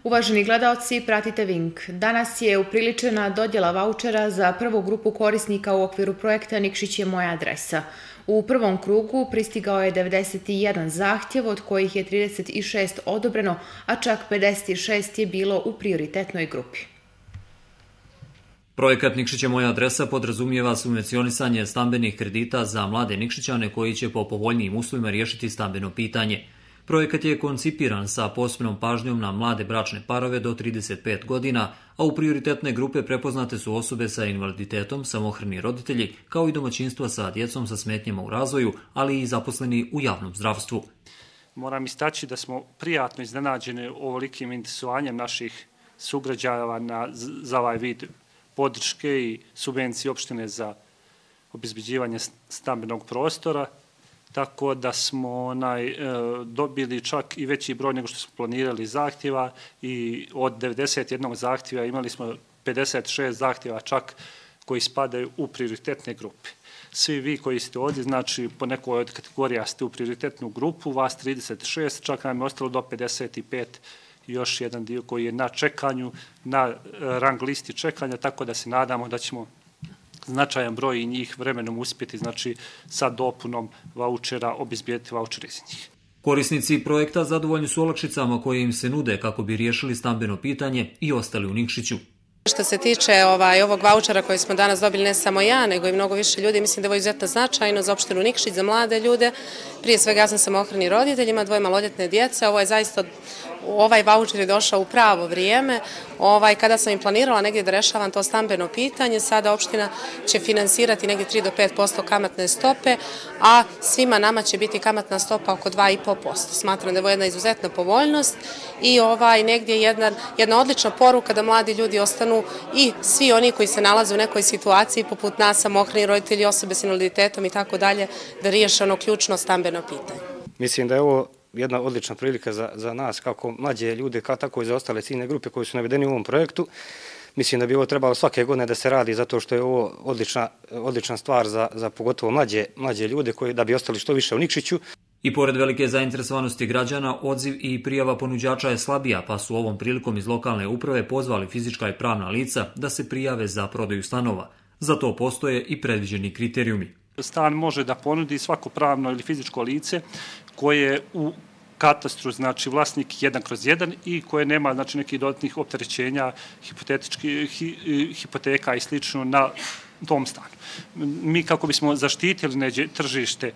Uvaženi gledaoci, pratite Vink. Danas je upriličena dodjela vaučera za prvu grupu korisnika u okviru projekta Nikšić je moja adresa. U prvom krugu pristigao je 91 zahtjev, od kojih je 36 odobreno, a čak 56 je bilo u prioritetnoj grupi. Projekat Nikšić je moja adresa podrazumijeva subvencionisanje stambenih kredita za mlade Nikšićane koji će po povoljnijim uslovima riješiti stambeno pitanje. Projekat je koncipiran sa posebnom pažnjom na mlade bračne parove do 35 godina, a u prioritetne grupe prepoznate su osobe sa invaliditetom, samohrani roditelji, kao i domaćinstva sa djecom sa smetnjama u razvoju, ali i zaposleni u javnom zdravstvu. Moram istaći da smo prijatno iznenađeni ovolikim interesovanjem naših sugrađana za ovaj vid podrške i subvencije opštine za obezbeđivanje stambenog prostora, tako da smo dobili čak i veći broj nego što smo planirali zahtjeva i od 91 zahtjeva imali smo 56 zahtjeva čak koji spadaju u prioritetne grupe. Svi vi koji ste ovdje, znači po nekoj od kategorija ste u prioritetnu grupu, vas 36, čak nam je ostalo do 55 još jedan dio koji je na čekanju, na rang listi čekanja, tako da se nadamo da ćemo značajan broj i njih vremenom uspjeti, znači sa dopunom vaučera, obezbijediti vaučere za njih. Korisnici projekta zadovoljni su olakšicama koje im se nude kako bi riješili stambeno pitanje i ostali u Nikšiću. Što se tiče ovog vaučera koji smo danas dobili, ne samo ja, nego i mnogo više ljudi, mislim da je ovo izuzetno značajno za opštinu Nikšić, za mlade ljude. Prije svega ja sam samohrani roditelj, ima 2 maloljetne djece. Ovo je zaista, ovaj vaučer je došao u pravo vrijeme. Kada sam im planirala negdje da rešavam to stambeno pitanje, sada opština će finansirati negdje 3 do 5% kamatne stope, a svima nama će biti kamatna stopa oko 2,5%. Smatram da je ovo jedna izuzetna povoljnost i negdje jedna odlična poruka da mladi ljudi ostanu i svi oni koji se nalaze u nekoj situaciji poput nas, samohrani roditelji, osobe s invaliditetom i tako dalje, da riješe ono ključno stambeno pitanje. Mislim da je ovo jedna odlična prilika za nas, kako mlađe ljude, kao tako i za ostale ciljne grupe koji su navedeni u ovom projektu. Mislim da bi ovo trebalo svake godine da se radi, zato što je ovo odlična stvar za pogotovo mlađe ljude koji da bi ostali što više u Nikšiću. I pored velike zainteresovanosti građana, odziv i prijava ponuđača je slabija, pa su ovom prilikom iz lokalne uprave pozvali fizička i pravna lica da se prijave za prodaju stanova. Za to postoje i predviđeni kriterijumi. Stan može da ponudi svako pravno ili fizičko lice koje je u katastru, znači vlasnik 1/1 i koje nema znači nekih dodatnih opterećenja, hipoteka i slično na tom stanu. Mi kako bismo zaštitili tržište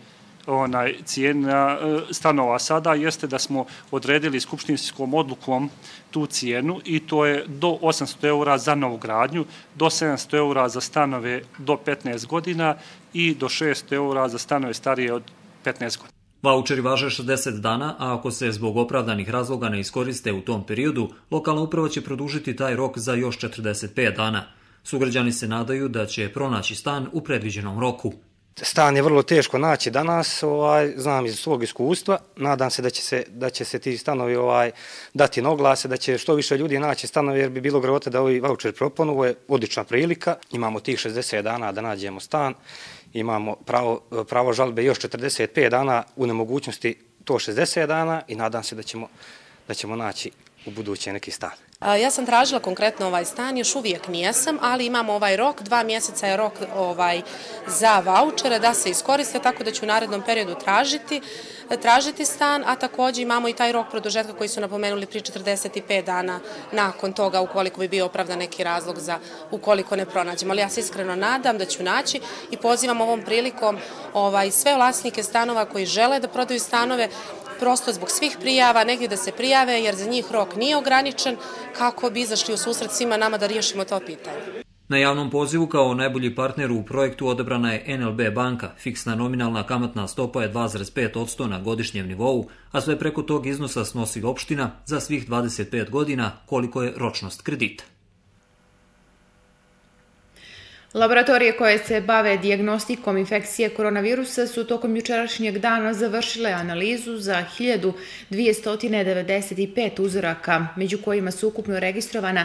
cijena stanova sada jeste da smo odredili skupštinskom odlukom tu cijenu i to je do 800 € za novogradnju, do 700 € za stanove do 15 godina i do 600 € za stanove starije od 15 godina. Vaučeri važe 60 dana, a ako se zbog opravdanih razloga ne iskoriste u tom periodu, lokalna uprava će produžiti taj rok za još 45 dana. Sugrađani se nadaju da će pronaći stan u predviđenom roku. Stan je vrlo teško naći danas, znam iz svog iskustva. Nadam se da će se ti stanovi dati na oglase, da će što više ljudi naći stanove, jer bi bilo grota da ovi vaučeri propanu. Ovo je odlična prilika. Imamo tih 60 dana da nađemo stan. Imamo pravo žalbe još 45 dana, u nemogućnosti to 60 dana i nadam se da ćemo naći u buduće neki stan. Ja sam tražila konkretno ovaj stan, još uvijek nijesam, ali imamo ovaj rok, 2 mjeseca je rok za vaučere da se iskoriste, tako da ću u narednom periodu tražiti stan, a također imamo i taj rok produžetka koji su napomenuli prije 45 dana nakon toga ukoliko bi bio opravdan neki razlog za ukoliko ne pronađemo. Ali ja se iskreno nadam da ću naći i pozivam ovom prilikom sve vlasnike stanova koji žele da prodaju stanove, prosto zbog svih prijava, negdje da se prijave, jer za njih rok nije ograničen, kako bi izašli u susret svima nama da riješimo to pitanje. Na javnom pozivu kao najbolji partner u projektu odabrana je NLB banka. Fiksna nominalna kamatna stopa je 2,5% na godišnjem nivou, a sve preko tog iznosa snosi opština za svih 25 godina koliko je ročnost kredita. Laboratorije koje se bave dijagnostikom infekcije koronavirusa su tokom jučerašnjeg dana završile analizu za 1295 uzoraka, među kojima su ukupno registrovana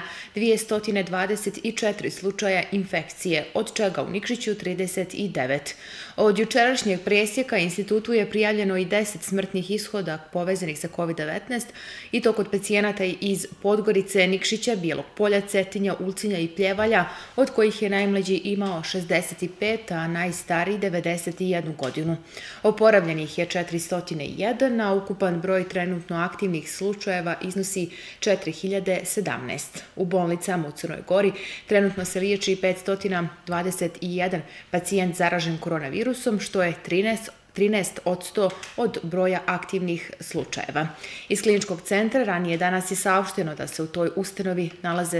224 slučaja infekcije, od čega u Nikšiću 39. Od jučerašnjeg presjeka institutu je prijavljeno i 10 smrtnih ishoda povezanih sa COVID-19 i to kod pacijenata iz Podgorice, Nikšića, Bijelog Polja, Cetinja, Ulcinja i Pljevalja, od kojih je najmlađi imao 65, a najstariji 91 godinu. Oporavljenih je 401, a ukupan broj trenutno aktivnih slučajeva iznosi 4017. U bolnicama u Crnoj Gori trenutno se liječi 521 pacijent zaražen koronavirusom, što je 13% od broja aktivnih slučajeva. Iz kliničkog centra ranije danas je saopšteno da se u toj ustanovi nalaze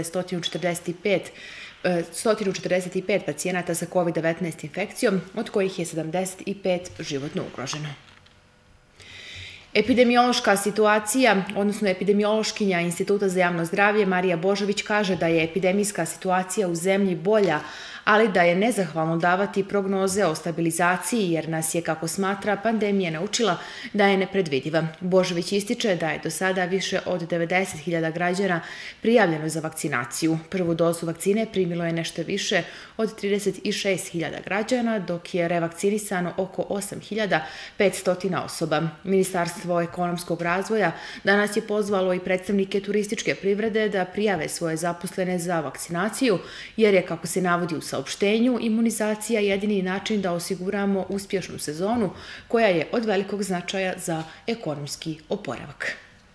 145 pacijenata sa COVID-19 infekcijom, od kojih je 75 životno ugroženo. Epidemiološka situacija, odnosno epidemiološkinja Instituta za javno zdravlje Marija Božović kaže da je epidemijska situacija u zemlji bolja, ali da je nezahvalno davati prognoze o stabilizaciji jer nas je, kako smatra, pandemija naučila da je nepredvidiva. Božović ističe da je do sada više od 90.000 građana prijavljeno za vakcinaciju. Prvu dozu vakcine primilo je nešto više od 36.000 građana, dok je revakcinisano oko 8.500 osoba. Ministarstvo ekonomskog razvoja danas je pozvalo i predstavnike turističke privrede da prijave svoje zaposlene za vakcinaciju, jer je, kako se navodi u saopštenju, imunizacija jedini način da osiguramo uspješnu sezonu koja je od velikog značaja za ekonomski oporavak.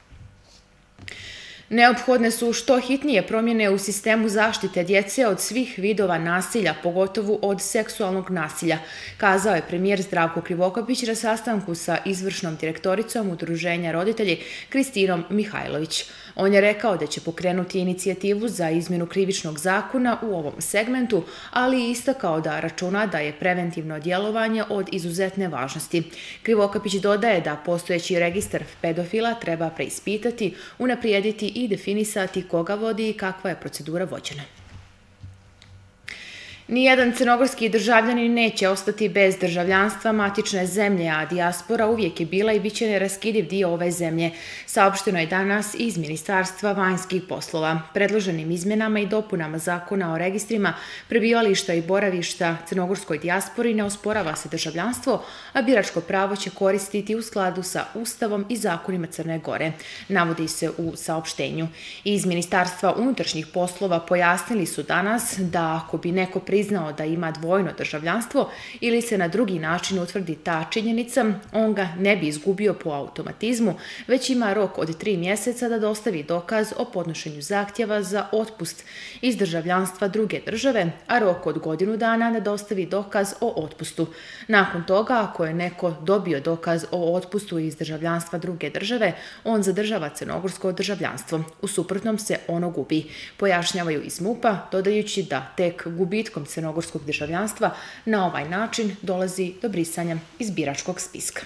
Neophodne su što hitnije promjene u sistemu zaštite djece od svih vidova nasilja, pogotovo od seksualnog nasilja, kazao je premijer Zdravko Krivokapić na sastanku sa izvršnom direktoricom Udruženja roditelji Kristinom Mihajlović. On je rekao da će pokrenuti inicijativu za izmjenu krivičnog zakona u ovom segmentu, ali i istakao da računa da je preventivno djelovanje od izuzetne važnosti. Krivokapić dodaje da postojeći registar pedofila treba preispitati, unaprijediti i definisati koga vodi i kakva je procedura vođena. Nijedan crnogorski državljanin neće ostati bez državljanstva matične zemlje, a dijaspora uvijek je bila i bit će neraskidiv dio ove zemlje, saopšteno je danas iz Ministarstva vanjskih poslova. Predloženim izmjenama i dopunama zakona o registrima prebivališta i boravišta crnogorskoj dijaspori ne osporava se državljanstvo, a biračko pravo će koristiti u skladu sa Ustavom i zakonima Crne Gore, navodi se u saopštenju. Iz Ministarstva unutrašnjih poslova pojasnili su danas da ako bi neko priznao da ima dvojno državljanstvo ili se na drugi način utvrdi ta činjenica, on ga ne bi izgubio po automatizmu, već ima rok od 3 mjeseca da dostavi dokaz o podnošenju zahtjeva za otpust iz državljanstva druge države, a rok od godinu dana da dostavi dokaz o otpustu. Nakon toga, ako je neko dobio dokaz o otpustu iz državljanstva druge države, on zadržava crnogorsko državljanstvo. U suprotnom se ono gubi, pojašnjavaju iz MUP-a, dodajući da tek gubitkom crnogorskog državljanstva na ovaj način dolazi do brisanja iz biračkog spiska.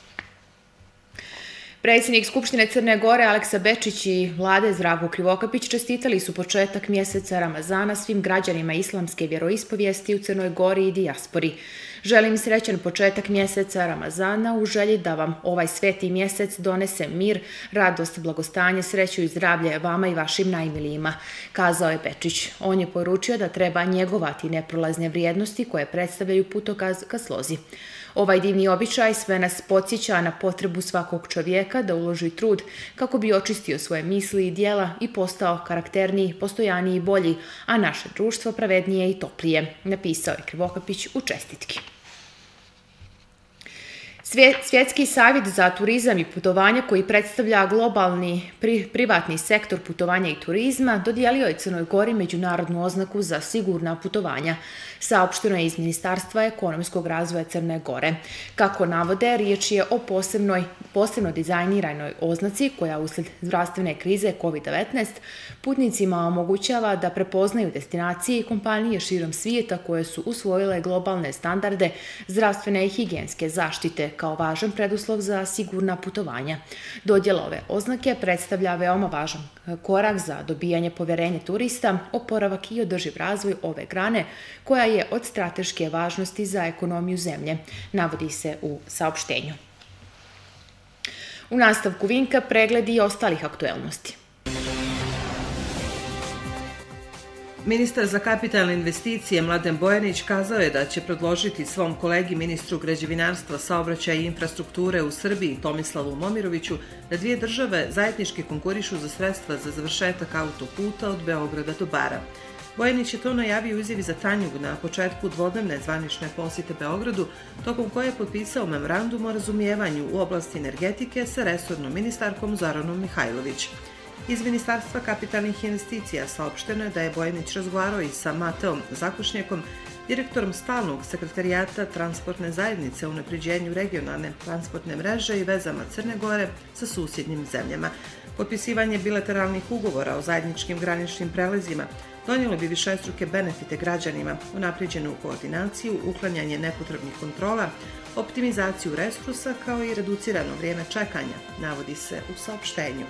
Predsjednik Skupštine Crne Gore Aleksa Bečić i vlade Zdravko Krivokapić čestitali su početak mjeseca Ramazana svim građanima islamske vjeroispovijesti u Crnoj Gori i dijaspori. Želim srećan početak mjeseca Ramazana u želji da vam ovaj sveti mjesec donese mir, radost, blagostanje, sreću i zdravlje vama i vašim najmilijima, kazao je Bečić. On je poručio da treba njegovati neprolazne vrijednosti koje predstavljaju putokaz ka slozi. Ovaj divni običaj sve nas podsjeća na potrebu svakog čovjeka da uloži trud kako bi očistio svoje misli i dijela i postao karakterniji, postojaniji i bolji, a naše društvo pravednije i toplije, napisao je Krivokapić u čestitki. Svjetski savjet za turizam i putovanja, koji predstavlja globalni privatni sektor putovanja i turizma, dodijelio je Crnoj Gori međunarodnu oznaku za sigurna putovanja, saopšteno je iz Ministarstva ekonomskog razvoja Crne Gore. Kako navode, riječ je o posebno dizajniranoj oznaci koja usled zdravstvene krize COVID-19 putnicima omogućava da prepoznaju destinacije i kompanije širom svijeta koje su usvojile globalne standarde zdravstvene i higijenske zaštite, kao važan preduslov za sigurna putovanja. Dodjela ove oznake predstavlja veoma važan korak za dobijanje poverenja turista, oporavak i održiv razvoj ove grane, koja je od strateške važnosti za ekonomiju zemlje, navodi se u saopštenju. U nastavku Vinka pregledi i ostalih aktuelnosti. Ministar za kapitalne investicije Mladen Bojanić kazao je da će predložiti svom kolegi ministru građevinarstva, saobraćaja i infrastrukture u Srbiji Tomislavu Momiroviću da dvije države zajednički konkurišu za sredstva za završetak autoputa od Beograda do Bara. Bojanić je to najavio u izjavi za Tanjug na početku dvodnevne zvanične posjete Beogradu, tokom koje je potpisao memorandum o razumijevanju u oblasti energetike sa resornom ministarkom Zoranom Mihajlović. Iz Ministarstva kapitalnih investicija saopšteno je da je Bojanić razgovarao i sa Mateom Zakušnjekom, direktorom stalnog sekretarijata transportne zajednice u unapređenju regionalne transportne mreže i vezama Crne Gore sa susjednim zemljama. Potpisivanje bilateralnih ugovora o zajedničkim graničnim prelazima donijelo bi višestruke benefite građanima, unapređenu koordinaciju, uklanjanje nepotrebnih kontrola, optimizaciju resursa kao i reducirano vrijeme čekanja, navodi se u saopštenju.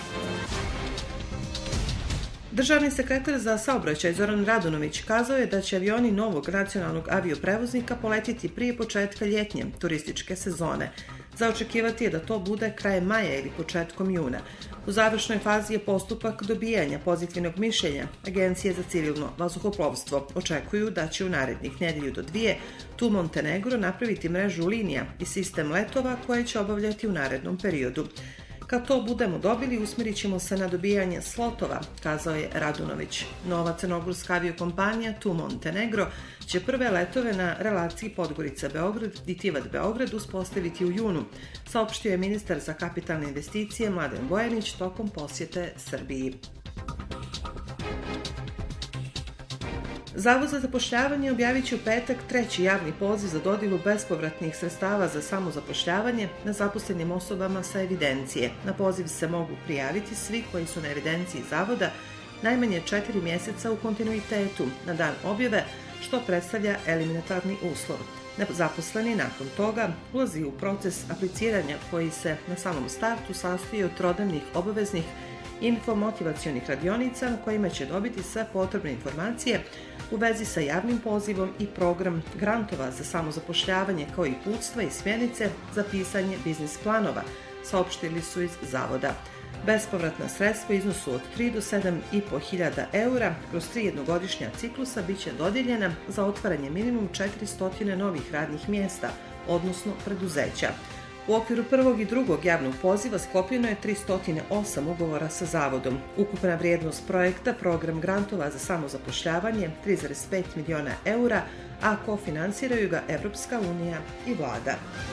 Državni sekretar za saobraćaj Zoran Radunović kazao je da će avioni novog nacionalnog avioprevoznika poletiti prije početka ljetnje turističke sezone. Za očekivati je da to bude krajem maja ili početkom juna. U završnoj fazi je postupak dobijanja pozitivnog mišljenja Agencije za civilno vazduhoplovstvo. Očekuju da će u narednih nedelju do dvije TUI Montenegro napraviti mrežu linija i sistem letova koje će obavljati u narednom periodu. Kad to budemo dobili, usmjerit ćemo se na dobijanje slotova, kazao je Radunović. Nova crnogorska aviokompanija TUI Montenegro će prve letove na relaciji Podgorica-Beograd i Tivat-Beograd uspostaviti u junu, saopštio je ministar za kapitalne investicije Mladen Bojanić tokom posjete Srbiji. Zavod za zapošljavanje objavit će u petak treći javni poziv za dodjelu bespovratnih sredstava za samozapošljavanje nezaposlenim osobama sa evidencije. Na poziv se mogu prijaviti svi koji su na evidenciji zavoda najmanje 4 mjeseca u kontinuitetu na dan objave, što predstavlja eliminatorni uslov. Nezaposleni nakon toga ulazi u proces apliciranja koji se na samom startu sastoji od trodnevnih obaveznih infomotivacionih radionica na kojima će dobiti sve potrebne informacije u vezi sa javnim pozivom i program grantova za samozapošljavanje kao i uputstva i smjernice za pisanje biznis planova, saopštili su iz zavoda. Bespovratna sredstva u iznosu od 3 do 7,5 hiljada eura kroz 3 jednogodišnja ciklusa bit će dodijeljena za otvaranje minimum 400 novih radnih mjesta, odnosno preduzeća. U okviru prvog i drugog javnog poziva sklopljeno je 308 ugovora sa zavodom. Ukupna vrijednost projekta program grantova za samozapošljavanje 3,5 miliona eura, a kofinansiraju ga Evropska unija i vlada.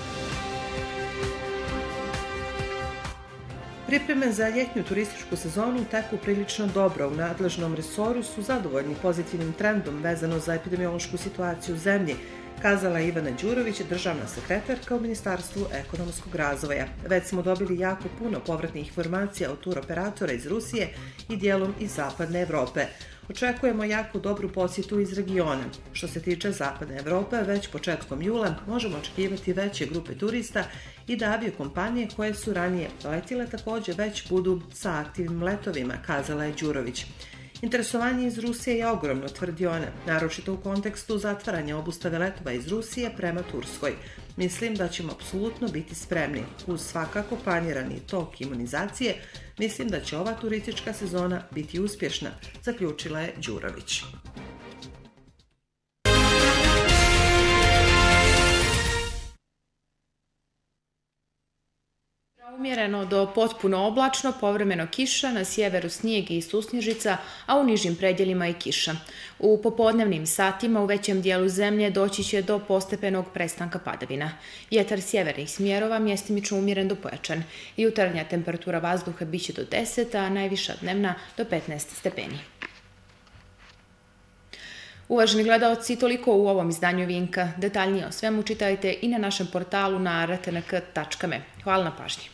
Pripreme za ljetnju turističku sezonu teku prilično dobro. U nadležnom resoru su zadovoljni pozitivnim trendom vezano za epidemiološku situaciju u zemlji, kazala je Ivana Đurović, državna sekretarka u Ministarstvu ekonomskog razvoja. Već smo dobili jako puno povratnih informacija od turoperatora iz Rusije i dijelom iz Zapadne Evrope. Očekujemo jako dobru posjetu iz regiona. Što se tiče Zapadne Evrope, već početkom jula možemo očekivati veće grupe turista i da aviokompanije koje su ranije letile također već budu sa aktivnim letovima, kazala je Đurović. Interesovanje iz Rusije je ogromno, tvrdi ona, naročito u kontekstu zatvaranja obustave letova iz Rusije prema Turskoj. Mislim da ćemo apsolutno biti spremni. Uz svakako planirani tok imunizacije, mislim da će ova turistička sezona biti uspješna, zaključila je Đurović. Umjereno do potpuno oblačno, povremeno kiša, na sjeveru snijeg i susnježica, a u nižim predjelima i kiša. U popodnevnim satima u većem dijelu zemlje doći će do postepenog prestanka padavina. Vjetar sjevernih smjerova mjestimično umjeren do pojačan. Jutarnja temperatura vazduha biće do 10, a najviša dnevna do 15 stepeni. Uvaženi gledaoci, toliko u ovom izdanju Vinka. Detaljnije o svemu čitajte i na našem portalu na rtnk.me. Hvala na pažnji.